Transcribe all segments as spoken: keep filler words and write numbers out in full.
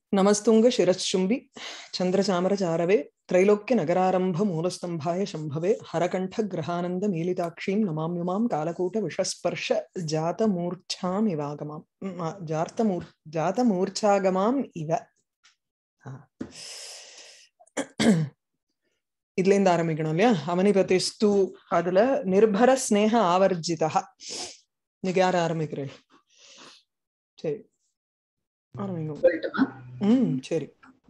नमस्तुंग शिरश्चुंबी चंद्रचामरचारवे त्रैलोक्य नगरारंभ मूलस्तंभाय शंभवे हरकंठ ग्रहानंद मीलिताक्षीं नमाम्युमां कालकूट विषस्पर्श जात मूर्छाम इवागमाम जात मूर जात मूर्छागमाम इव இதுல இருந்து ஆரம்பிக்கணும் இல்லையா? அவனிபதிஸ்து அதுல நிர்பர ஸ்நேக ஆவர்ஜிதா. இன்னைக்கு யார் ஆரம்பிக்கிறேன்? சரி ஆரம்பிங்க. ம் சரி.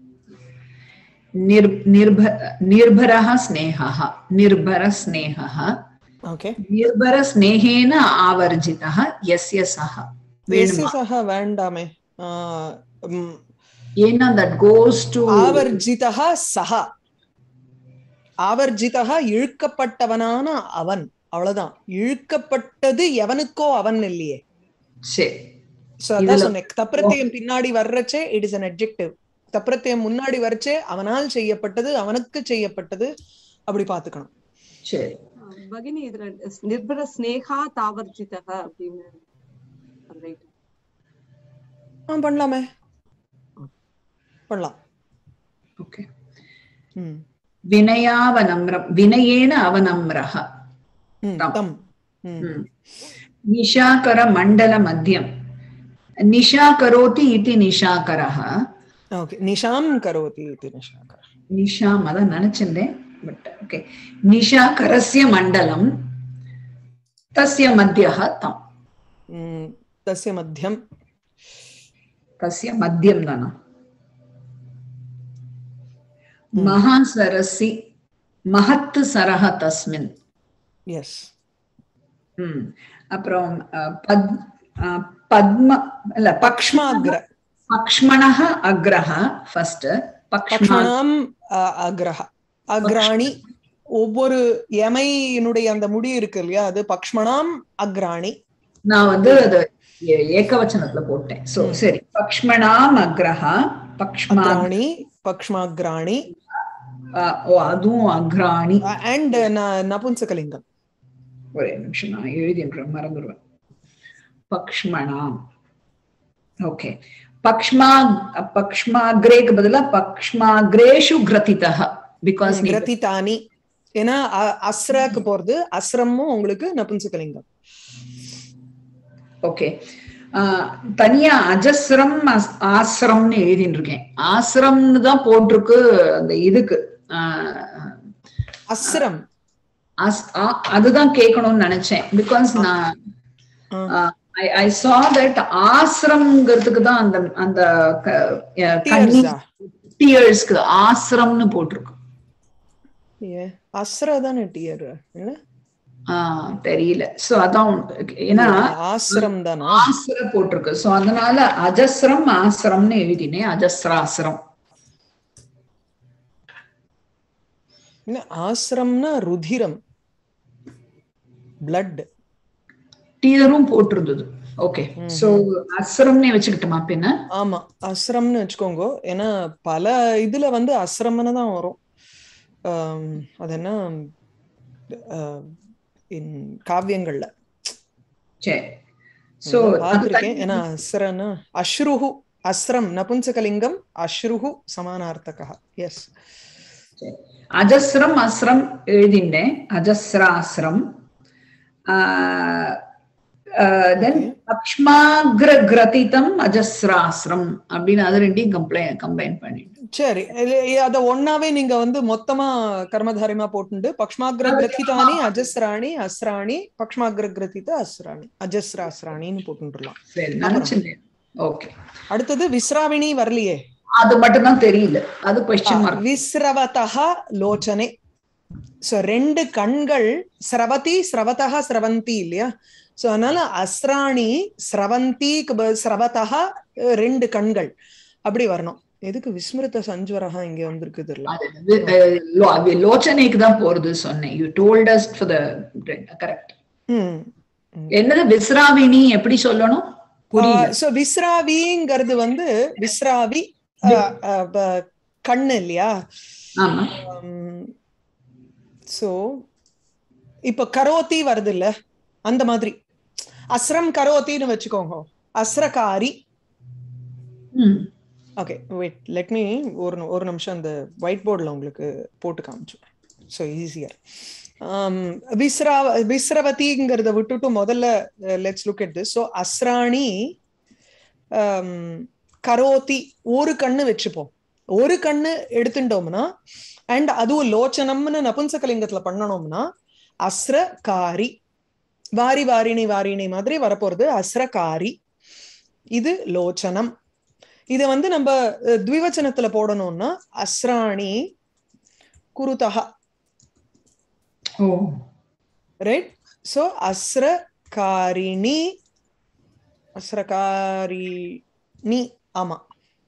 நிர் நிர்பர நிர்பரः ஸ்நேகः நிர்பர ஸ்நேகः ஓகே. நிர்பர ஸ்நேகேன ஆவர்ஜிதः யஸ்ய சஹ வேணுமா? சஹ வேண்டாமே. ஏன்னா that goes to ஆவர்ஜிதः சஹ. ஆவர்ஜிதா இழுக்கப்பட்டவனான அவன், அவ்வளவுதான். இழுக்கப்பட்டது எவனுக்கோ அவன் இல்லையே. சரி, அதான் சொன்னேன். தப்பிரத்தியம் பின்னாடி வர்றச்சே இட் இஸ் an adjective. தப்பிரத்தியம் முன்னாடி வர்றச்சே அவனால் செய்யப்பட்டது, அவனுக்கு செய்யப்பட்டது, அப்படி பாத்துக்கணும். சரி பகினி, இதுல நிர்பர ஸ்நேகா தாவர்ஜிதா அப்படின்னு பண்ணலாமே, பண்ணலாம். ஓகே. ம் வினயாவனம்ரம் வினயேன அவனம்ரஹ தம் நிஷாகர மண்டல மத்தியம் நிஷா கரோதி இதி நிஷாகரஹ. ஓகே. நிஷாம் கரோதி இதி நிஷாகர. நிஷாம் அதான் நினைச்சிருந்தேன், பட் ஓகே. நிஷாகரஸ்ய மண்டலம் தஸ்ய மத்தியஹ தம். தஸ்ய மத்தியம் தஸ்ய மத்தியம் தானா? மகாசரசி மஹத் சரஹ தஸ்மின். எஸ். ம் அப்புறம் பத் பத்ம இல்ல பக்ஷ்மாக்ர பக்ஷ்மணஹ அக்ரஹ ஃபர்ஸ்ட். பக்ஷ்மணாம் அக்ரஹ அக்ராணி. ஒவ்வொரு யமையினுடைய அந்த முடி இருக்கு இல்லையா, அது பக்ஷ்மணாம் அக்ராணி. நான் வந்து அது ஏகவச்சனத்துல போட்டேன். சோ சரி, பக்ஷ்மணாம் அக்ரஹ பக்ஷ்மாக்ராணி பக்ஷ்மாக்ராணி. ஓ அதுவும் அக்ராணி. அண்ட் நபுன்சகலிங்கம். ஒரே நிமிஷம், நான் எழுதின்றேன், மறந்துடுவேன். பக்ஷ்மணாம். ஓகே. பக்ஷ்மா பக்ஷ்மாக்ரேக்கு பதிலா பக்ஷ்மாக்ரேஷு கிரதிதஹ. பிகாஸ் கிரதிதானி, ஏன்னா அஸ்ராக்கு போறது. அஸ்ரமும் உங்களுக்கு நபுன்சகலிங்கம். ஓகே. தனியா அஜஸ்ரம் ஆசிரம்னு எழுதிட்டு இருக்கேன். ஆசிரம்னு தான் போட்டிருக்கு அந்த இதுக்கு. அஸ்ரம் அதுதான் கேட்கணும்னு நினைச்சேன். பிகாஸ் நான் ஐ சா தட் ஆசிரம்ங்கிறதுக்கு தான் அந்த அந்த டியர்ஸ்க்கு ஆசிரம்னு போட்டிருக்கு. அஸ்ரா தானே டியர், ஆஹ் தெரியல. சோ அதான், ஏன்னா ஆசிரம் தானே ஆசிர போட்டிருக்கு. சோ அதனால அஜஸ்ரம் ஆசிரம்னு எழுதினேன். அஜஸ்ராசிரம். ஆசிரம்னா ருதிரம், பிளட். டீயரும் போட்டிருந்தது. ஓகே. சோ அஸ்ரம்னே வச்சுக்கிட்டோமா பின்ன? ஆமா, அஸ்ரம்னு வச்சுக்கோங்க. ஏன்னா பல இதுல வந்து அஸ்ரம்னு தான் வரும். அது என்ன காவியங்கள்ல. சரி. சோ பார்த்திருக்கேன். ஏன்னா அஸ்ரனா அஸ்ருஹு, அஸ்ரம் நபுன்சகலிங்கம், அஸ்ருஹு சமானார்த்தகா. எஸ். அஜஸ்ரம் அஸ்ரம் எழுதிண்டேன். அஜஸ்ராஸ்ரம். தென் பக்ஷ்மாக்ர கிரதிதம் அஜஸ்ராஸ்ரம் அப்படின்னு அது ரெண்டையும் கம்ப்ளைன் கம்பைன் பண்ணிட்டு. சரி, அத ஒன்னாவே நீங்க வந்து மொத்தமா கர்மதாரிமா போட்டு பக்ஷ்மாக்ர கிரதிதானி அஜஸ்ராணி அஸ்ராணி பக்ஷ்மாக்ர கிரதித அஸ்ராணி அஜஸ்ரா அஸ்ராணின்னு போட்டுடலாம். ஓகே. அடுத்தது விஸ்ராவிணி வரலையே, அது மட்டும் தான் தெரியல. அது क्वेश्चन மார்க். விஸ்ரவதஹ லோச்சனே. சோ ரெண்டு கண்கள், ஸ்ரவதி ஸ்ரவதஹ ஸ்ரவந்தி இல்லையா? சோ அதனால அஸ்ராணி ஸ்ரவந்தி ஸ்ரவதஹ ரெண்டு கண்கள் அப்படி வரணும். எதுக்கு விஸ்மிருத சஞ்சுவரஹா இங்க வந்திருக்கு தெரியல. லோச்சனைக்கு தான் போறது சொன்னேன். you told us for the correct. ம் என்னது விஸ்ராவினி எப்படி சொல்லணும்? புரியல. சோ விஸ்ராவிங்கிறது வந்து விஸ்ராவி கண்ணு இல்லையா? ஆமா. சோ இப்ப கரோதி வருது இல்ல, அந்த மாதிரி அஸ்ரம் கரோத்தின்னு வச்சுக்கோங்க. அஸ்ரகாரி ஓகே வெயிட் லெட் மீ ஒரு ஒரு நிமிஷம் அந்த ஒயிட் போர்டில் உங்களுக்கு போட்டு காமிச்சேன். So easier. விஸ்ரா விஸ்ரவதிங்கிறத விட்டுட்டு முதல்ல let's look at this. So அஸ்ராணி கரோதி ஒரு கண்ணு வச்சுப்போம். ஒரு கண்ணு எடுத்துட்டோம்னா அண்ட் அதுவும் லோச்சனம்னு நபுன்சகலிங்கத்துல பண்ணணும்னா அஸ்ரகாரி, வாரி வாரிணி வாரிணி மாதிரி வரப்போறது அஸ்ரகாரி. இது லோச்சனம். இத வந்து நம்ம த்விவச்சனத்துல போடணும்னா அஸ்ராணி குருதஹ. ஓ ரைட். சோ அஸ்ரகாரிணி அஸ்ரகாரிணி ஆமா.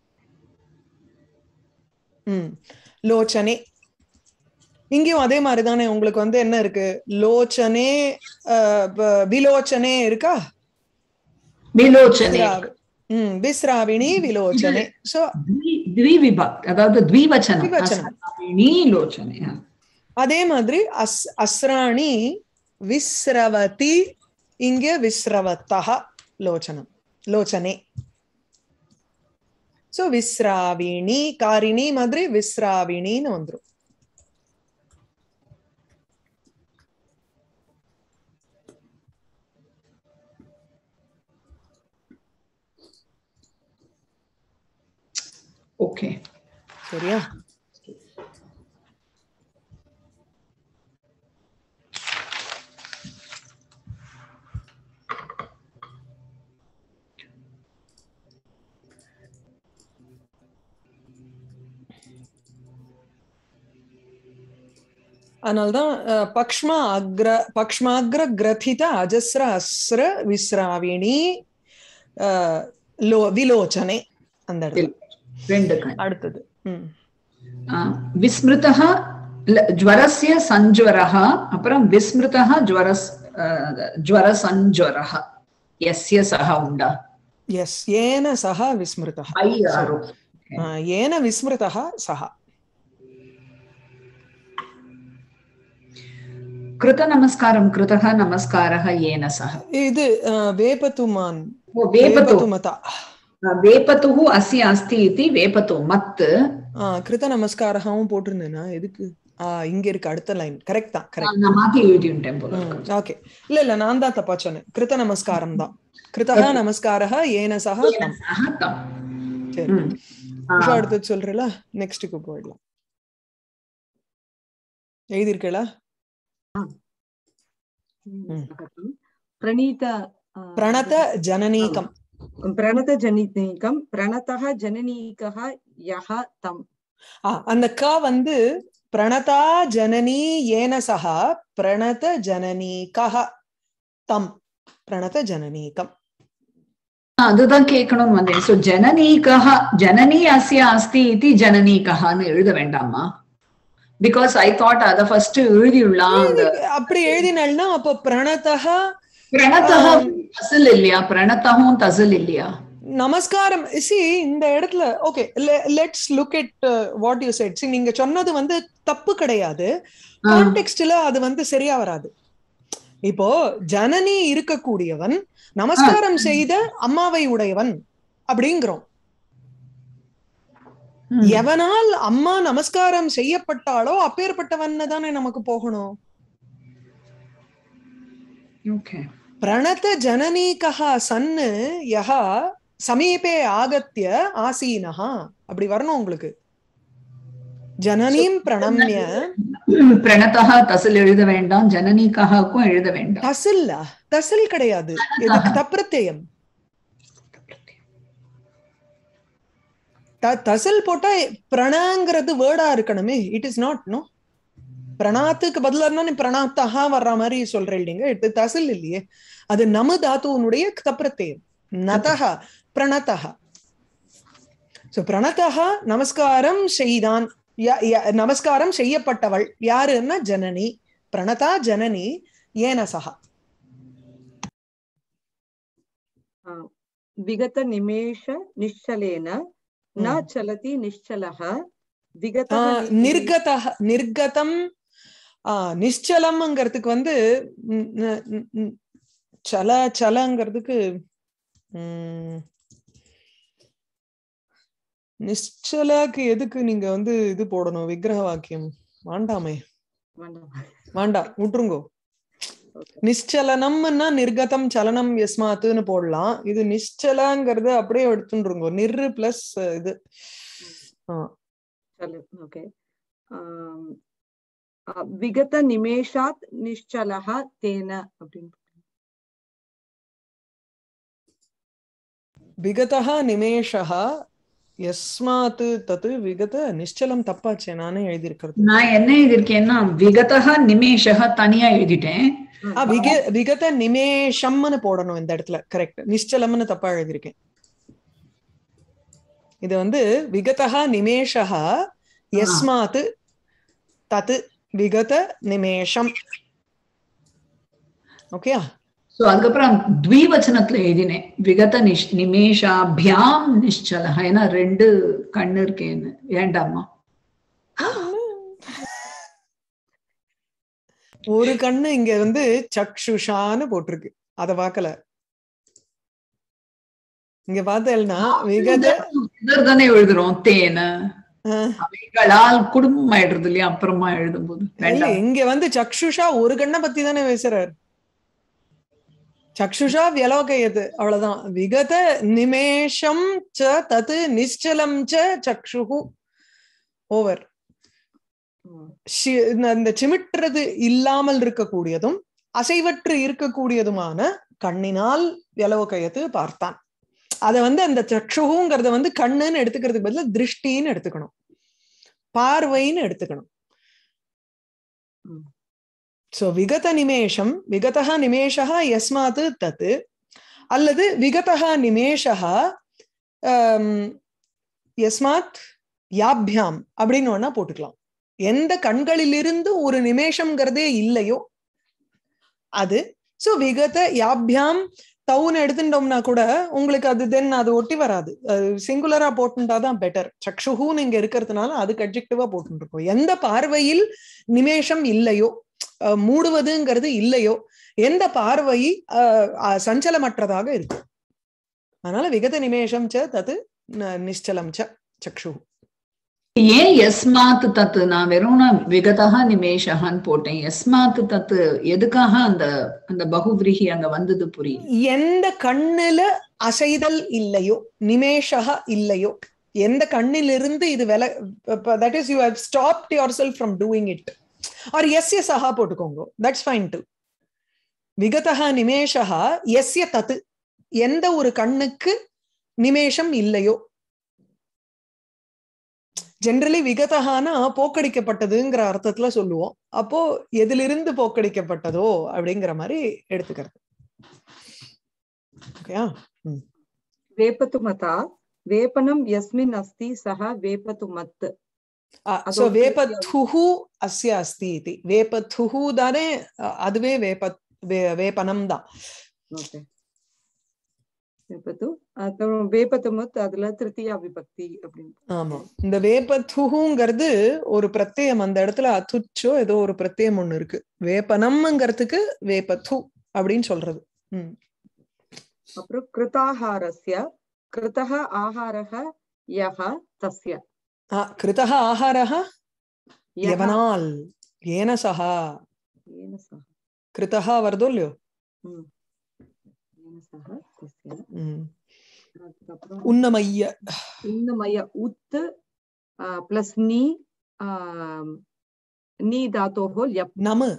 ம் லோச்சனே இங்கேயும் அதே மாதிரி தானே. உங்களுக்கு வந்து என்ன இருக்கு, லோச்சனே விலோச்சனே இருக்கா, விலோச்சனே. ம் விஸ்ராவிணி விலோச்சனே. சோ த்விவிபக்தி, அதாவது த்விவச்சனம் த்விவச்சனம். அஸ்ராவிணி லோச்சனே. அதே மாதிரி அஸ் அஸ்ராணி விஸ்ரவதி, இங்க விஸ்ரவத்தஹ லோச்சனம் லோச்சனே. சோ விஸ்ராவிணி காரிணி மாதிரி விஸ்ராவிணின்னு வந்துரும். ஓகே சரியா? அதனால்தான் பக்ஷ்மா அக்ர பக்ஷ்மாக்ர கிரதித அஜஸ்ர அஸ்ர விஸ்ராவிணி லோ விலோச்சனே அந்த இடத்துல ரெண்டு. அடுத்தது விஸ்மிருதஹ ஜ்வரஸ்ய சஞ்ஜ்வரஹ, அப்புறம் விஸ்மிருதஹ ஜ்வரஸ் ஜ்வர சஞ்ஜ்வரஹ. யஸ்ய சஹ உண்டா? எஸ் ஏன சஹ விஸ்மிருதஹ. ஏன விஸ்மிருதஹ சஹ. கிருத நமஸ்காரம் கிருதஹ நமஸ்காரஹ ஏன சஹ. இது வேபதுமான் வேபதுமதா வேபதுஹு அஸ்ய அஸ்தி இதி வேபது மத். கிருத நமஸ்காரஹவும் போட்டிருந்தேனா எதுக்கு? ஆஹ் இங்க இருக்கு அடுத்த லைன். கரெக்ட் தான், கரெக்ட். நான் மாத்தி எழுதிட்டேன் போல. ஓகே, இல்ல இல்ல நான் தான் தப்பா சொன்னேன். கிருத நமஸ்காரம் தான். கிருதஹ நமஸ்காரஹ ஏன சஹ தம். சரி, அடுத்து சொல்றல நெக்ஸ்ட்க்கு போயிடலாம். எழுதி இருக்கல? பிரணீத பிரணத ஜனனீகம் பிரணத ஜனனீகம் பிரணதஹ ஜனனீகஹ யஹ தம். அந்த க வந்து பிரணதா ஜனனி ஏன சஹ பிரணத ஜனனீகஹ தம். பிரணத ஜனனீகம் அதுதான் கேட்கணும் வந்தேன். சோ ஜனனீகஹ ஜனனி அஸ்ய அஸ்தி இதி ஜனனீகஹன்னு எழுத வேண்டாமா? பிகாஸ் ஐ தாட் அத ஃபர்ஸ்ட் எழுதிடலாம். அப்படி எழுதினா அப்போ பிரணதஹ பிரணதஹ தசில் இல்லையா? பிரணதஹும் தசில் இல்லையா? நமஸ்காரம் சி இந்த இடத்துல okay let's look at what you said. See நீங்க சொன்னது வந்து தப்பு கிடையாது, கான்டெக்ஸ்ட்ல அது வந்து சரியா வராது. இப்போ ஜனனி இருக்கக்கூடியவன் நமஸ்காரம் செய்த அம்மாவை உடையவன் அப்படிங்கிறோம். எவனால் அம்மா நமஸ்காரம் செய்யப்பட்டாலோ அப்பேற்பட்டவன் தானே நமக்கு போகணும். பிரணத ஜனனீகஹ சன்னு யஹா சமீபே ஆகத்ய ஆசீனஹா அப்படி வரணும் உங்களுக்கு. ஜனனீம் பிரணம்ய. பிரணதஹ தசில் எழுத வேண்டாம், ஜனனீகஹுக்கும் எழுத வேண்டாம். தசில் தசில் கிடையாது, இதுக்கு தப்பிரத்யம். தசில் போட்டா பிரணங்கிறது வேர்டா இருக்கணுமே. It is not. நோ, பிரணாத்துக்கு பதிலா நீ பிரணாத்தஹா வர்ற மாதிரி சொல்றீங்க. இது தசில் இல்லையே, அது நம தாத்துவனுடைய தப்பிரத்யம். நதஹா பிரணதஹா. சோ பிரணதஹா நமஸ்காரம் செய்தான், நமஸ்காரம் செய்யப்பட்டவள் யாருன்னா ஜனனி. பிரணதா ஜனனி ஏன சஹா. விகத நிமேஷ நிश्चलेन न चलति निश्चलः विगतः निर्गतः निर्गतम நிश्चलம்ங்கிறதுக்கு வந்து சல சலங்கிறதுக்கு நிச்சலாக்கு எதுக்கு நீங்க வந்து இது போடணும் விக்கிரக வாக்கியம்? வேண்டாமே, வேண்டாம், விட்டுருங்கோ. நிச்சலனம்னா நிர்கதம் சலனம் யஸ்மாத்துன்னு போடலாம். இது நிச்சலங்கிறது அப்படியே எடுத்துருங்கோ. நிர்ரு பிளஸ் இது. ஓகே. விகத நிமேஷாத் நிச்சலஹ தேன அப்படின்னு. விகதஹ நிமேஷஹ யஸ்மாத் தத் விகத நிச்சலம் தப்பாச்சே, நானே எழுதியிருக்கிறது. நான் என்ன எழுதியிருக்கேன்னா விகதஹ நிமேஷஹ தனியா எழுதிட்டேன். விகத நிமேஷம்னு போடணும் இந்த இடத்துல. கரெக்ட், நிச்சலம்னு தப்பா எழுதியிருக்கேன். இது வந்து விகதஹ நிமேஷஹ யஸ்மாத் தத் விகத நிமேஷம். ஓகே. சோ அதுக்கப்புறம் த்விவச்சனத்துல எழுதினேன் விகத நிஷ் நிமேஷாபியாம் நிச்சலஹ. ஏன்னா ரெண்டு கண்ணு இருக்கேன்னு. ஏண்டாமா? ஒரு கண்ணு இங்க வந்து சக்ஷுஷான்னு போட்டிருக்கு, அத பாக்கல. இங்க பார்த்தேன்னா விகத தானே எழுதுறோம் தேன, அவைகளால் குடும்பம் ஆயிடுறது இல்லையா அப்புறமா எழுதும் போது. இங்க வந்து சக்ஷுஷா ஒரு கண்ணை பத்தி தானே பேசுறாரு. சக்ஷுஷா வியலோகயது, அவ்வளவுதான். விகத நிமேஷம் ச தத் நிச்சலம் ச சக்ஷுஹு. ஓவர். அந்த சிமிட்டுறது இல்லாமல் இருக்கக்கூடியதும் அசைவற்று இருக்கக்கூடியதுமான கண்ணினால் வியலோகயத்து பார்த்தான். அத வந்து அந்த சக்ஷுங்கிறத வந்து கண்ணுன்னு எடுத்துக்கிறதுக்கு பதிலா திருஷ்டின்னு எடுத்துக்கணும், பார்வைன்னு எடுத்துக்கணும். சோ விகத நிமேஷம் விகதஹ நிமேஷஹ யஸ்மாத் தத், அல்லது விகதஹ நிமேஷஹ யஸ்மாத் யாப்யாம் அப்படின்னு வேணா போட்டுக்கலாம். எந்த கண்களிலிருந்து ஒரு நிமேஷம்ங்கிறதே இல்லையோ அது. சோ விகத யாப்யாம் தவுன்னு எடுத்துட்டோம்னா கூட உங்களுக்கு அது தென் அது ஒட்டி வராது. சிங்குலரா போட்டுட்டாதான் பெட்டர். சக்ஷுஹூன்னு இங்க இருக்கிறதுனால அதுக்கு அட்ஜெக்டிவா போட்டு இருக்கோம். எந்த பார்வையில் நிமேஷம் இல்லையோ, மூடுவதுங்கிறது இல்லையோ, எந்த பார்வை சஞ்சலமற்றதாக இருக்கும். அதனால விகத நிமேஷம் ச தத் நிச்சலம் ச சக்ஷு. ஏன் யஸ்மாத் தத்து நான் வெறும் விகதஹ நிமேஷஹான்னு போட்டேன். யஸ்மாத் தத்து எதுக்காக அந்த அந்த பகுவிரீஹி அங்க வந்தது புரியல. எந்த கண்ணுல அசைதல் இல்லையோ, நிமேஷஹ இல்லையோ, எந்த கண்ணிலிருந்து இது வெல, that is you have stopped yourself from doing it. or yasya saha போட்டுக்கோங்க, that's fine too. விகதஹ நிமேஷஹ யஸ்ய தத், எந்த ஒரு கண்ணுக்கு நிமேஷம் இல்லையோ. ஜெனரலி விகதஹானா போக்கடிக்கப்பட்டதுங்கிற அர்த்தத்துல சொல்லுவோம். அப்போ எதிலிருந்து போக்கடிக்கப்பட்டதோ அப்படிங்கிற மாதிரி எடுத்துக்கிறது. ஓகேயா? வேபத்து மதா வேபனம் யஸ்மின் அஸ்தி சஹ வேபத்து மத். சோ வேபத்துஹு அஸ்ய அஸ்தி இதி. வேபத்துஹு தானே, அதுவே வேப வேபனம் தான். ஓகே. வேபத்து அப்புறம் வேபத்து மத், அதுல திருத்தியா விபக்தி அப்படின்னு. ஆமா, இந்த வேபத்துஹுங்கிறது ஒரு பிரத்யம், அந்த இடத்துல அதுச்சோ ஏதோ ஒரு பிரத்யம் ஒண்ணு இருக்கு. வேபனம்ங்கிறதுக்கு வேபத்து அப்படின்னு சொல்றது. ம். அப்புறம் கிருதாஹாரஸ்ய கிருதஹ ஆஹாரஹ யஹ தஸ்ய. ஆ, கிருதஹ ஆஹாரஹ யவனால் ஏன சஹ. ஏன சஹ கிருதஹ வருதோ இல்லையோ. ம். ஏன சஹ தஸ்ய. ம். அதுக்கப்புறம் உன்னமய்ய உன்னமய உத் பிளஸ் நீ நீ தாத்தோஹோ யப். நமு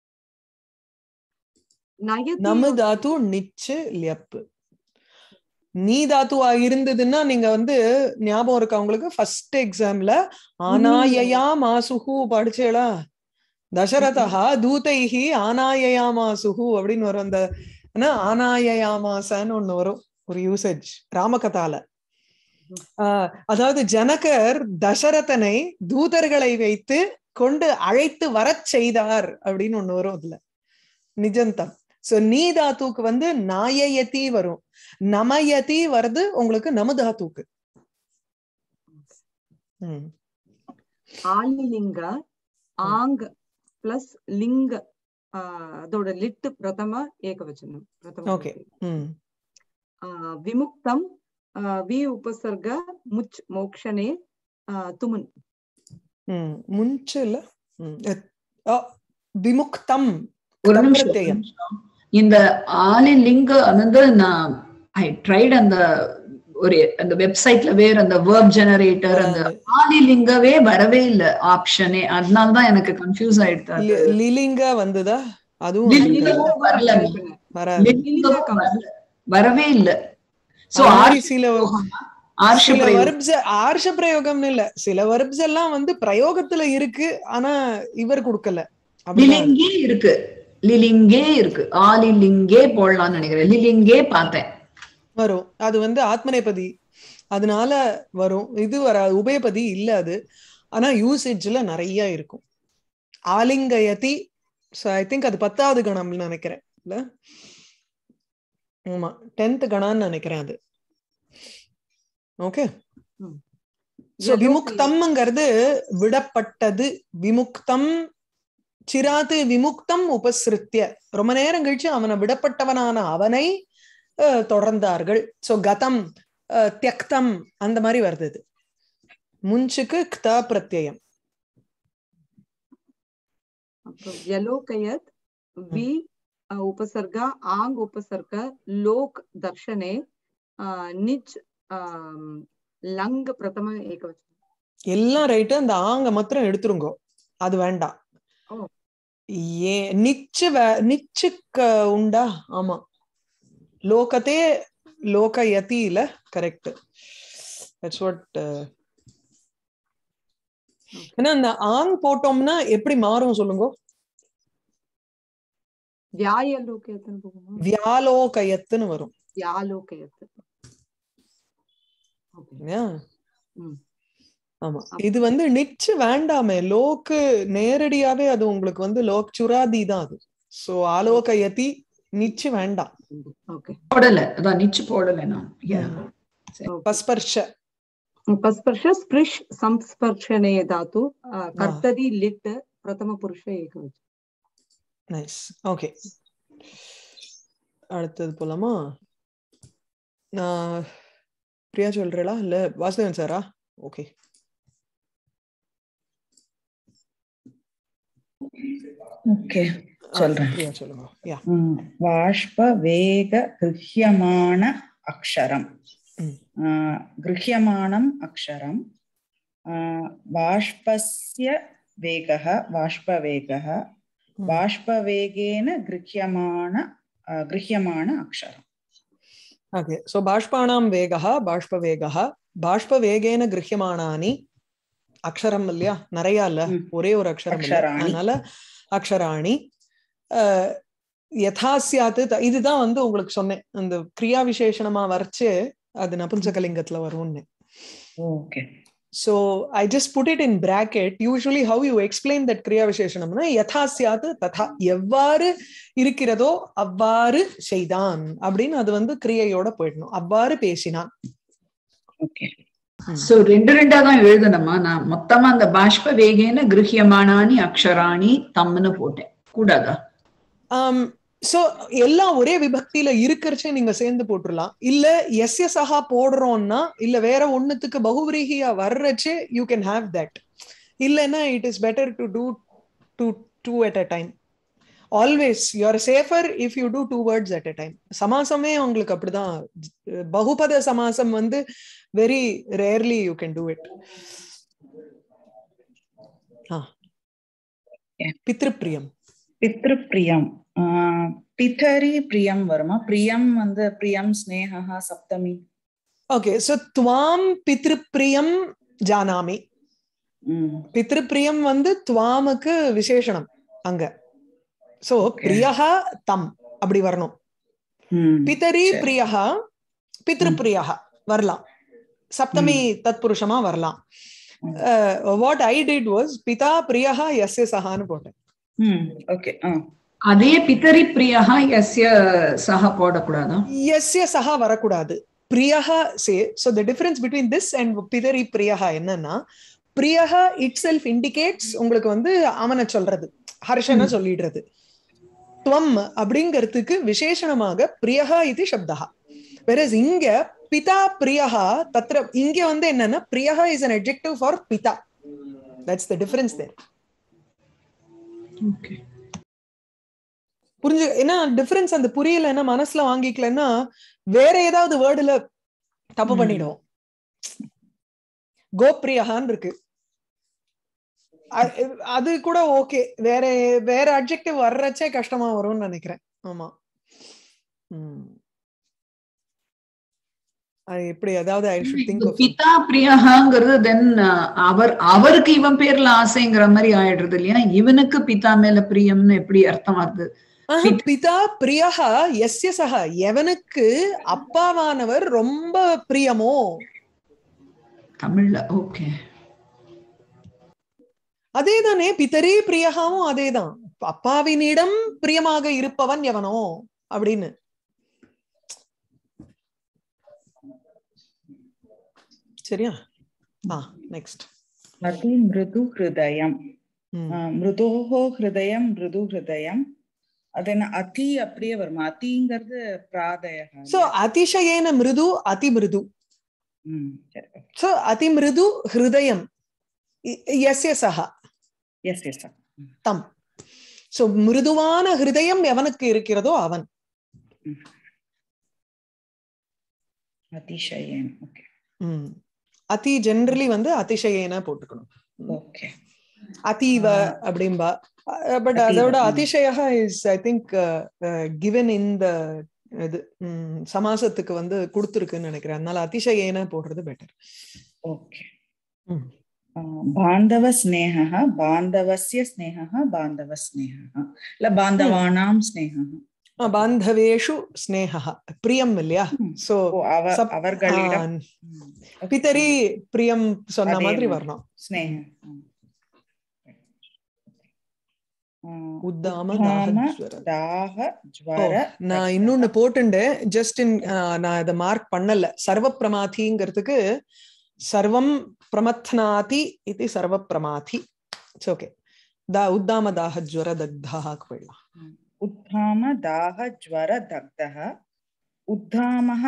நயதி நமு தாத்து நிச்சு லியப். நீ தாத்துவா இருந்ததுன்னா நீங்க வந்து ஞாபகம் இருக்கா உங்களுக்கு? ஃபர்ஸ்ட் எக்ஸாம்ல ஆனாயயா மாசுஹு படிச்சேளா? தசரதா தூதைஹி ஆனாயயா மாசுஹு அப்படின்னு வரும். அந்த ஆனாயயாமாசன்னு ஒண்ணு வரும், ஒரு யூசேஜ் ராமகதால. ஆஹ் அதாவது ஜனகர் தசரதனை தூதர்களை வைத்து கொண்டு அழைத்து வரச் செய்தார் அப்படின்னு ஒண்ணு வரும் அதுல, நிஜந்தம். சோ நீ தாத்துக்கு வந்து நாயயதி வரும், நமயதி வருது உங்களுக்கு நம தாத்துக்கு. ஆலிலிங்க ஆங் பிளஸ் லிங்க, அதோட லிட்டு பிரதம ஏகவச்சனம். ஓகே. விமுக்தம் வி உபசர்க முச் மோக்ஷனே துமுன். ம் முன்ச்சு இல்ல விமுக்தம். ஒரு நிமிஷம். இந்த ஆலிலிங்க வந்து நான் ஐ ட்ரைட் அந்த ஒரு அந்த வெப்சைட்ல வேற அந்த வெர்ப் ஜெனரேட்டர் அந்த ஆலிலிங்கவே வரவே இல்ல ஆப்ஷனே. அதனாலதான் எனக்கு கன்ஃபியூஸ் ஆயிடுது. லிலிங்க வந்ததா? அதுவும் வரல, வரவே இல்ல. சோ சில ஆர்ஷ பிரயோகம் இல்ல, சில வர்ப்ஸ் எல்லாம் வந்து பிரயோகத்துல இருக்கு, ஆனா இவர் கொடுக்கல. லிலிங்கே இருக்கு, லிலிங்கே இருக்கு, ஆலிலிங்கே போடலாம்னு நினைக்கிறேன். லிலிங்கே பார்த்தேன் வரும். அது வந்து ஆத்மநேபதி, அதனால வரும். இது வராது, உபயபதி இல்ல அது. ஆனா யூசேஜ்ல நிறைய இருக்கும். ஆலிங்கயதி, ஐ திங்க் அது பத்தாவது கணம்னு நினைக்கிறேன் இல்ல? ஆமா, டென்த் கணான்னு நினைக்கிறேன் அது. ஓகே. சோ விமுக்தம்ங்கிறது விடப்பட்டது. விமுக்தம் சிராத்து விமுக்தம் உபசிருத்திய, ரொம்ப நேரம் கழிச்சு அவனை விடப்பட்டவனான அவனை தொடர்ந்தார்கள். சோ கதம் தியக்தம் அந்த மாதிரி வருது. முன்சுக்கு க்த பிரத்யயம். யலோகயத் வி உபசர்க ஆங் உபசர்க லோக் தர்ஷனே நிச் லங் பிரதம ஏகவச்சனம். எல்லாம் ரைட்டு, அந்த ஆங்க மாத்திரம் எடுத்துருங்கோ, அது வேண்டாம். ஏ நிச்சு நிச்சுக்க உண்டா? ஆமா, லோகத்தே லோகயதி இல்ல, கரெக்ட். That's what. ஏன்னா அந்த ஆங் போட்டோம்னா எப்படி மாறும் சொல்லுங்க? வியாயலோகயத்துன்னு போகுமா? வியாலோகயத்துன்னு வரும். வியாலோகயத்து. ஆமா, இது வந்து நிச்சு வேண்டாமே, லோக்கு நேரடியாவே அது உங்களுக்கு வந்து லோக் சுராதி தான் அது. சோ ஆலோகயதி நிச்சு வேண்டாம். போடல, அதான் நிச்சு போடல நான். பஸ்பர்ஷ பஸ்பர்ஷ ஸ்பிரிஷ் சம்ஸ்பர்ஷனே தாத்து கர்த்ததி லிட் பிரதம புருஷ ஏகவச்சனம். நைஸ். ஓகே, அடுத்தது போலாமா? நான் பிரியா சொல்றேளா இல்ல வாசுதேவன் சாரா? ஓகே. ஓகே, சொல்றேன். பிரியா சொல்லுங்க. யா. வாஷ்ப வேக கிருஹ்யமான அக்ஷரம். கிருஹ்யமானம் அக்ஷரம். வாஷ்பஸ்ய வேகः வாஷ்பவேகः. வாஷ்பவேகேன கிருஹ்யமான கிருஹ்யமான அக்ஷரம். Okay, so பாஷ்பாணாம் வேகः பாஷ்பவேகः. பாஷ்பவேகேன கிருஹ்யமானானி அக்ஷரம் இல்லையா? நிறைய இல்ல, ஒரே ஒரு அக்ஷரம் இல்ல, அதனால அக்ஷராணி. யதாஸ்யாத்து, இதுதான் வந்து உங்களுக்கு சொன்னேன், அந்த கிரியா விசேஷணமா வரைச்சு அது நபும்சகலிங்கத்துல வரும்னு. Okay. So I just put it in bracket. Usually how you explain that kriya visheshanamna yathasyat tatha, எவ்வாறு இருக்கிறதோ அவ்வாறு செய்தான் அப்படின்னு அது வந்து கிரியையோட போயிடணும். அவ்வாறு பேசினான். ஓகே. சோ ரெண்டு ரெண்டா தான் எழுதணுமா? நான் மொத்தமா அந்த பாஷ்ப வேகேன கிருஹ்யமானானி அக்ஷராணி தம்னு போட்டேன், கூடாதா? um சோ எல்லாம் ஒரே விபக்தியில இருக்கிறச்சே நீங்க சேர்ந்து போட்டுடலாம். இல்ல எஸ்ய சஹா போடுறோம்னா, இல்ல வேற ஒண்ணுத்துக்கு பகுவிரீகியா வர்றச்சே யூ கேன் ஹேவ் தட். இல்லைன்னா it is better to do do two at a time. Always you are safer if you do two words at a time. சமாசமே உங்களுக்கு அப்படிதான். பகுபத சமாசம் வந்து very rarely you can do it. பித்ருப்ரியம். பித்ருப்ரியம். பிதரி பிரியம் வருமா? பிரியம் வந்து பிரியம் ஸ்நேஹா சப்தமி. ஓகே, சோ துவாம் பித்ருப்ரியம் ஜானாமி. பித்ருப்ரியம் வந்து துவாமுக்கு விசேஷணம் அங்க. சோ பிரியஹா தம் அப்படி வரணும். பிதரி பிரியஹா பித்ருப்ரியஹா வரலாம், சப்தமி தத்புருஷமா வரலாம். வாட் ஐ டிட் வாஸ் பிதா பிரியஹா யஸ்ய சஹான்னு போட்டேன். ஓகே. அதே பிதரி பிரியஹா யஸ்ய சஹா போடக்கூடாதா? யஸ்ய சஹா வரக்கூடாது. பிரியஹா சே. So the difference between this and பிதரி பிரியஹா என்னன்னா, பிரியஹா இட் செல்ஃப் இண்டிகேட்ஸ் உங்களுக்கு வந்து அவனை சொல்றது, ஹர்ஷனை சொல்லிடுறது. துவம் அப்படிங்கிறதுக்கு விசேஷணமாக பிரியஹா இது சப்தஹா. வேறஸ் இங்க பிதா பிரியஹா தத்ர இங்க வந்து என்னன்னா பிரியஹா இஸ் an adjective for பிதா. That's the difference there. Okay. புரிஞ்சு என்ன டிஃபரன்ஸ் அந்த புரியலன்னா மனசுல வாங்கிக்கலன்னா வேற ஏதாவது வேர்டுல தப்பு பண்ணிடுவோம். கோப்ரியஹான் இருக்கு, அது கூட ஓகே, வேற வேற அட்ஜெக்டிவ் வர்றச்சே கஷ்டமா வரும்னு நினைக்கிறேன். ஆமா, ம் அது எப்படி அதாவது ஐ ஷுட் திங்க் ஆஃப் பிதா பிரியஹாங்கிறது தென் அவர் அவருக்கு இவன் பேர்ல ஆசைங்கிற மாதிரி ஆயிடுறது இல்லையா? இவனுக்கு பிதா மேல பிரியம்னு எப்படி அர்த்தம் வருது? பிதா பிரியஹா எஸ்ய சஹ, எவனுக்கு அப்பாவானவர் ரொம்ப பிரியமோ. தமிழ்ல ஓகே, அதேதானே பிதரே பிரியகாவும் அதேதான், அப்பாவினிடம் பிரியமாக இருப்பவன் எவனோ அப்படின்னு. சரியா? ஆ நெக்ஸ்ட் அதி மிருது ஹிருதயம். மிருதோஹோ ஹிருதயம் மிருது ஹிருதயம். அது என்ன அதி அப்படியே வருமா? அதிங்கிறது பிராதய. சோ அதிசயேன மிருது அதி மிருது. ம் சரி. சோ அதி மிருது ஹிருதயம் யஸ்ய சஹ எஸ் எஸ் தம். சோ மிருதுவான ஹிருதயம் எவனுக்கு இருக்கிறதோ அவன். அதிசயேன. ஓகே. ம் அதி ஜெனரலி வந்து அதிசயேன போட்டுக்கணும். ஓகே. அதீவ அப்படிம்பா. பட் அதோட அதிசயः is I think given in the இது சமாசத்துக்கு வந்து கொடுத்திருக்குன்னு நினைக்கிறேன். அதனால அதிசயேன போடுறது பெட்டர். ஓகே. பாந்தவ ஸ்நேஹः பாந்தவஸ்ய ஸ்நேஹः பாந்தவ ஸ்நேஹः இல்ல பாந்தவானாம் ஸ்நேஹः. பாந்தவேஷு ஸ்நேஹः பிரியம் இல்லையா? சோ அவர்களிடம் பிதரி பிரியம் சொன்ன மாதிரி வரணும். ஸ்நேஹம். உத்தாம தாக ஜ்வர. நான் இன்னொன்னு போட்டுண்டேன் ஜஸ்ட் இன், நான் இதை மார்க் பண்ணல. சர்வ பிரமாதிங்கிறதுக்கு சர்வம் பிரமத்னாதி இது சர்வ பிரமாதி. ஓகே. தா உத்தாம தாக ஜ்வர தக்தாஹக்கு போயிடலாம். உத்தாம தாக ஜ்வர தக்தஹ. உத்தாமஹ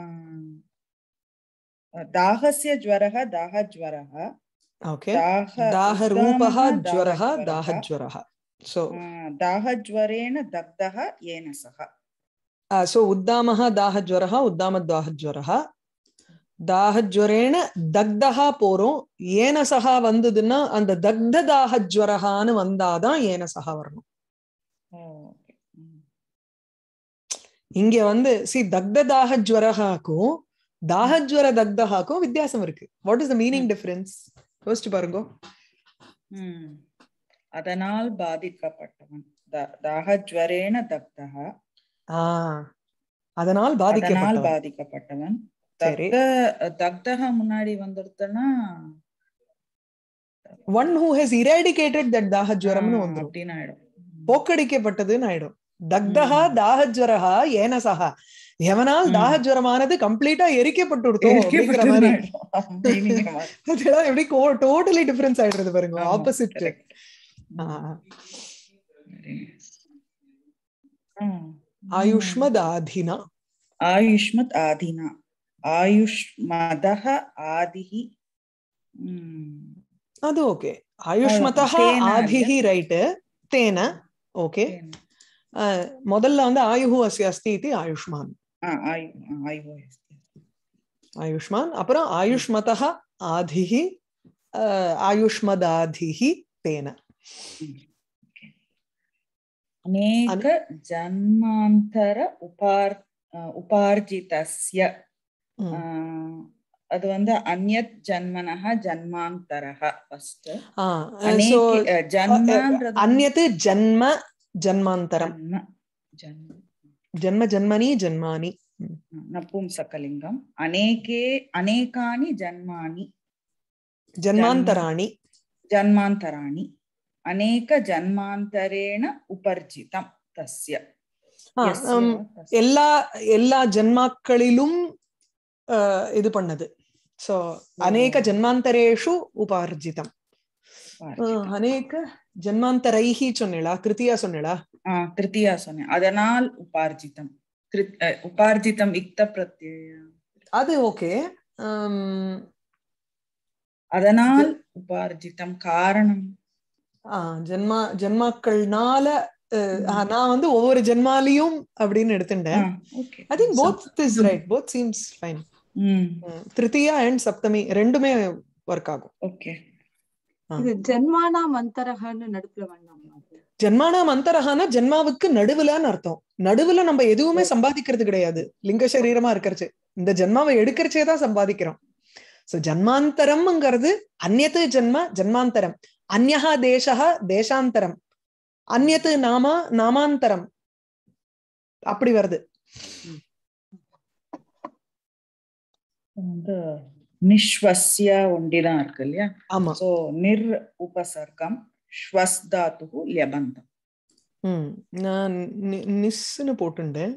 தாகஸ்ய ஜ்வரஹ தாக ஜ்வரஹ. ஓகே. தாக ரூபஹ ஜ்வரஹ தாக ஜ்வரஹ. So दाहज्वरेण दग्धः येन सह. uh, so उद्दामः दाहज्वरः उद्दामदाहज्वरः दाहज्वरेण दग्धः போறோம். ஏன சஹ வந்ததுன்னா அந்த தக்த தாஹஜ்வரஹான்னு வந்தாதான் ஏன சஹ வரணும். இங்க வந்து சி தக்த தாஹஜ்வரஹாக்கும் தாஹஜ்வர தக்தஹாக்கும் வித்தியாசம் இருக்கு. What is the meaning difference? யோசிச்சு பாருங்க. அதனால் பாதிக்கப்பட்டவன். தாஹஜ்வரேன தக்தஹ. அதனால் பாதிக்கப்பட்டவன் பாதிக்கப்பட்டவன். தக்தஹ முன்னாடி வந்துடுதுன்னா one who has eradicated that தாஹஜ்வரம்னு வந்துரும். அப்படின்னு ஆயிடும். போக்கடிக்கப்பட்டதுன்னு ஆயிடும். தக்தஹ தாஹஜ்வரஹ ஏன சஹ, எவனால் தாஹஜ்வரமானது கம்ப்ளீட்டா எரிக்கப்பட்டு விட்டோம் அப்படிங்கிற மாதிரி. அதெல்லாம் எப்படி டோட்டலி டிஃபரன்ஸ் ஆயிடுறது பாருங்க, ஆப்போசிட். ஆயுஷ்மத் ஆதினா. ஆயுஷ்மத் ஆதினா. ஆயுஷ்மதஹ ஆதிஹி. அது ஓகே. ஆயுஷ்மதஹ ஆதிஹி ரைட். தேன ஓகே. முதல்ல வந்து ஆயுஹு அஸ்ய அஸ்தி இதி ஆயுஷ்மான். ஆயுஷ்மான். அப்புறம் ஆயுஷ்மதஹ ஆதிஹி ஆயுஷ்மதாதிஹி தேன. அநேக ஜன்மாந்தர உபார் உபார்ஜிதஸ்ய. அது வந்து அன்யத் ஜன்மனஹ ஜன்மாந்தரஹ ஃபர்ஸ்ட். ஜன்மன்றது அன்யத் ஜன்ம ஜன்மாந்தரம். ஜன்ம ஜன்மனி ஜன்மானி நபும்சகலிங்கம். அநேகே அநேகானி ஜன்மானி ஜன்மாந்தராணி ஜன்மாந்தராணி. அநேக ஜன்மாந்தரேண உபர்ஜிதம் தஸ்ய. எல்லா எல்லா ஜன்மாக்களிலும் இது பண்ணது. சோ அநேக ஜன்மாந்தரேஷு உபார்ஜிதம். அநேக ஜன்மாந்தரைஹி சொன்னேளா? திருத்தியா சொன்னேளா? திருத்தியா சொன்னேன். அதனால் உபார்ஜிதம். உபார்ஜிதம் இக்த பிரத்யயம். அது ஓகே. அதனால் உபார்ஜிதம் காரணம் ஜென்மா ஜென்மாக்கள்னால நான் வந்து ஒவ்வொரு ஜென்மாலையும் அப்படின்னு எடுத்துட்டேன். I think both is right, both seems fine. திருத்தியா அண்ட் சப்தமி ரெண்டுமே ஒர்க் ஆகும். ஓகே. இது ஜென்மானா மந்தரஹன்னு நடுப்புல வேண்டாம். ஜென்மானா மந்தரஹானா ஜென்மாவுக்கு நடுவுலன்னு அர்த்தம். நடுவுல நம்ம எதுவுமே சம்பாதிக்கிறது கிடையாது. லிங்க சரீரமா இருக்கிறச்சு இந்த ஜென்மாவை எடுக்கிறச்சே தான் சம்பாதிக்கிறோம். சோ ஜன்மாந்தரம்ங்கிறது அந்நியத்து ஜென்ம ஜன்மாந்தரம், அந்யஹா தேசஹ தேசாந்தரம், அந்நியத்து நாமா நாமாந்தரம், அப்படி வருது. இந்த நிஷ்வஸ்ய ஒண்டிதான் இருக்கு இல்லையா? ஆமா. சோ நிர் உபசர்க்கம் ஸ்வஸ் தாத்து ல்யபந்தம். ம் நான் நிஸ்னு போட்டுண்டேன்.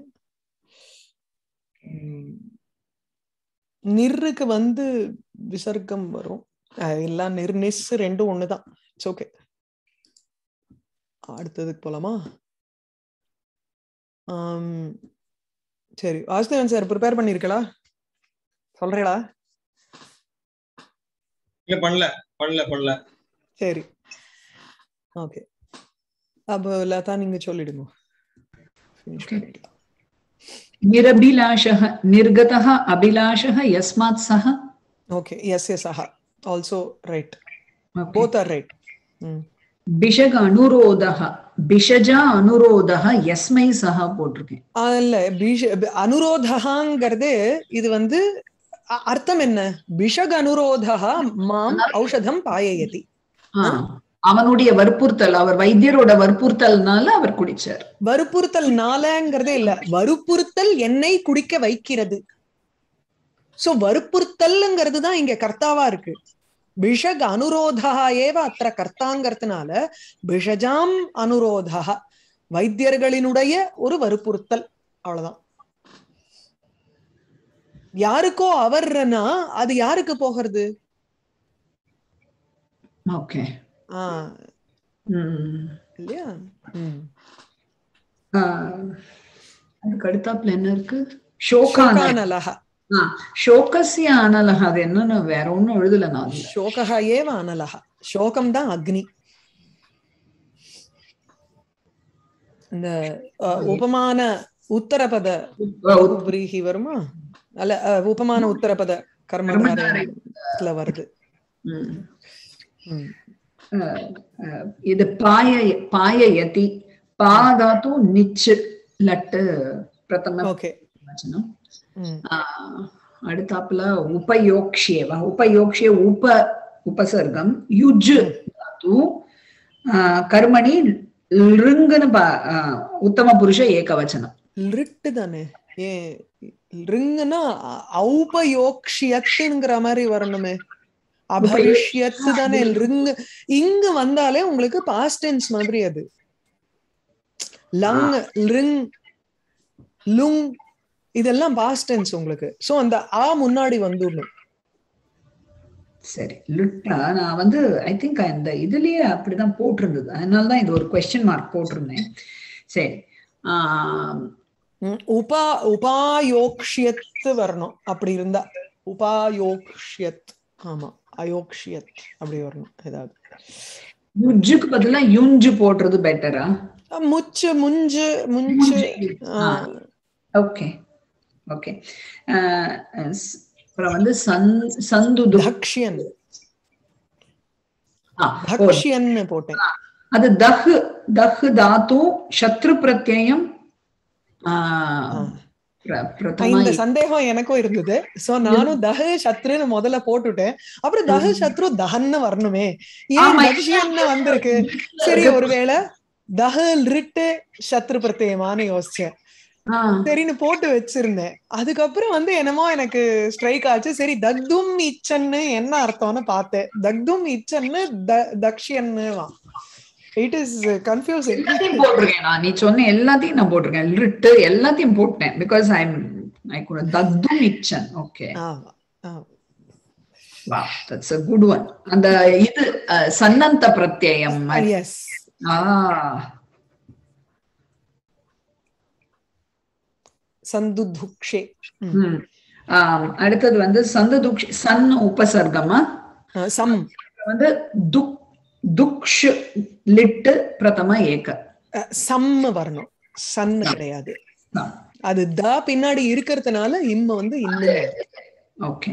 நிர்ருக்கு வந்து விசர்க்கம் வரும். எல்லாம் நிர் நிஸ் ரெண்டும் ஒண்ணுதான். It's okay. அடுத்ததுக்கு போலாமா? சரி, வாசுதேவன் சார் ப்ரிப்பேர் பண்ணிருக்கலா? சொல்றீங்களா? இல்ல பண்ணல பண்ணல பண்ணல. சரி ஓகே. அப்ப லதா நீங்க சொல்லிடுங்க. நிரபிலாஷஹ நிர்கதஹ அபிலாஷஹ யஸ்மாத் சஹ. ஓகே, எஸ் எஸ் சஹ also right. Both are right. பிஷக அனுரோதஹ பிஷஜா அனுரோதஹ யஸ்மை சஹ போட்டிருக்கேன். இல்ல, பிஷ அனுரோதஹங்கிறது இது வந்து அர்த்தம் என்ன? பிஷக அனுரோதஹ மாம் ஔஷதம் பாயயதி. அவனுடைய வற்புறுத்தல், அவர் வைத்தியரோட வற்புறுத்தல்னால அவர் குடிச்சார். வற்புறுத்தல் நாலங்கிறதே இல்ல, வற்புறுத்தல் என்னை குடிக்க வைக்கிறது. சோ வற்புறுத்தல்ங்கிறது தான் இங்க கர்த்தாவா இருக்கு. பிஷக் அனுரோதா ஏவ அத்திர கர்த்தாங்கிறதுனால பிஷஜாம் அனுரோதா வைத்தியர்களினுடைய ஒரு வற்புறுத்தல், அவ்வளவுதான். யாருக்கோ அவர்னா அது யாருக்கு போகிறது? ஓகே. ஆஹ் இல்லையா? அதுக்கு அடுத்தாப்புல என்ன இருக்கு? ஷோகானலஹ. ஷோகஸ்ய அனலஹ. அது என்னன்னு வேற ஒண்ணும் எழுதல நான். ஷோகஹ ஏவ அனலஹ. ஷோகம் தான் அக்னி. இந்த உபமான உத்தரபத உப்ரீஹி வருமா? அல்ல, உபமான உத்தரபத கர்மதாரத்துல வருது. இது பாய பாயயதி பாதாத்து நிச்சு லட்டு பிரதம. ஓகே. அடுத்தாப்புல உபயோக்ஷேவ. உபயோக்ஷே உப உபசர்க்கம் யுஜ் தாத்து கர்மணி லிருங்குன்னு உத்தம புருஷ ஏகவச்சனம். லிட்டு தானே? ஏ லிருங்குன்னா ஔபயோக்ஷியத்துங்கிற மாதிரி வரணுமே. அபவிஷ்யத்து தானே லிருங்கு. இங்கு வந்தாலே உங்களுக்கு பாஸ்ட் டென்ஸ் மாதிரி. அது லங் லிருங் லுங் இதெல்லாம் பாஸ்ட் டென்ஸ் உங்களுக்கு. சோ அந்த ஆ முன்னாடி வந்துடணும். சரி, லுட்டா நான் வந்து ஐ திங்க் அந்த இதுலயே அப்படிதான் போட்டிருந்தது, அதனாலதான் இது ஒரு கொஸ்டின் மார்க் போட்டிருந்தேன். சரி, ஆஹ் உபா உபாயோக்ஷியத்து வரணும். அப்படி இருந்தா உபாயோக்ஷியத். ஆமா, அயோக்ஷியத் அப்படி வரணும். ஏதாவது யுஜுக்கு பதிலா யுஞ்சு போடுறது பெட்டரா? முச்சு முஞ்சு முஞ்சு. Okay okay. அப்புறம் வந்து சந்து தக்ஷியன் தக்ஷியன் போட்டேன். அது தஹ் தஹ் தாத்து சத்ரு பிரத்யயம். இந்த சந்தேகம் எனக்கும் இருந்தது. சோ நானும் தஹ சத்ருன்னு முதல்ல போட்டுட்டேன். அப்புறம் தஹ சத்ரு தஹன்னு வரணுமே, ஏன் தக்ஷியன்னு வந்திருக்கு? சரி, ஒருவேளை தஹ ரிட்டு சத்ரு பிரத்யமான்னு யோசிச்சேன். சரின்னு போட்டு வச்சிருந்தேன். அதுக்கப்புறம் வந்து என்னமோ எனக்கு ஸ்ட்ரைக் ஆச்சு. சரி, தக்தும் இச்சன்னு என்ன அர்த்தம்னு பார்த்தேன். தக்தும் இச்சன்னு தக்ஷியன்னு. It is confusing. போட்டிருக்கேன் நான், நீ சொன்ன எல்லாத்தையும் நான் போட்டிருக்கேன். லிட்டு எல்லாத்தையும் போட்டேன் because I'm I could தக்தும் இச்சன். Okay, wow, that's a good one. அந்த இது சன்னந்த பிரத்யயம். Yes. ஆ சந்துதுக்ஷே. ஆஹ் அடுத்தது வந்து சந்து துக் சன் உபசர்க்கமா சம் வந்து துக் துக்ஷ் லிட்டு பிரதம ஏக சம் வரணும், சன் கிடையாது. அது த பின்னாடி இருக்கிறதுனால இம்ம வந்து இன்னும். ஓகே.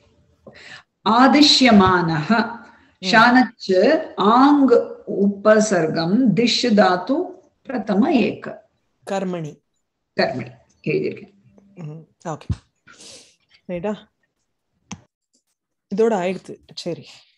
ஆதிஷ்யமானஹ ஷானச் ஆங் உபசர்க்கம் திஷ் தாத்து பிரதம ஏக கர்மணி கர்மணி எழுதியிருக்கேன். ஓகே ரைட்டா, இதோட ஆயிடுத்து. சரி.